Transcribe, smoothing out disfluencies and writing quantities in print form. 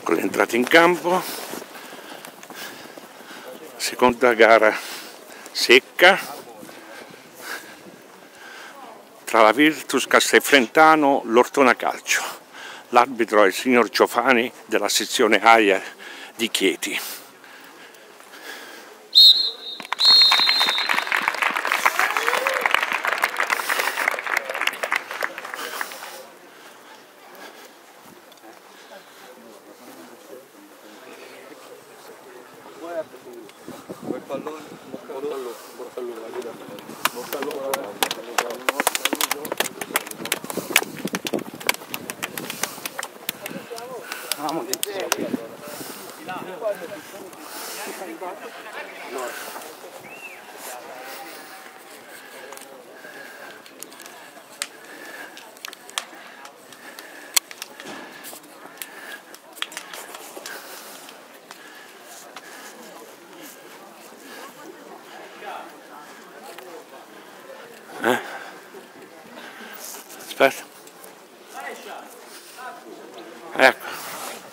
con l'entrata in campo, seconda gara secca tra la Virtus Castelfrentano l'Ortona Calcio. L'arbitro è il signor Giovanni della sezione AIA di Chieti. Aspetta. Ecco.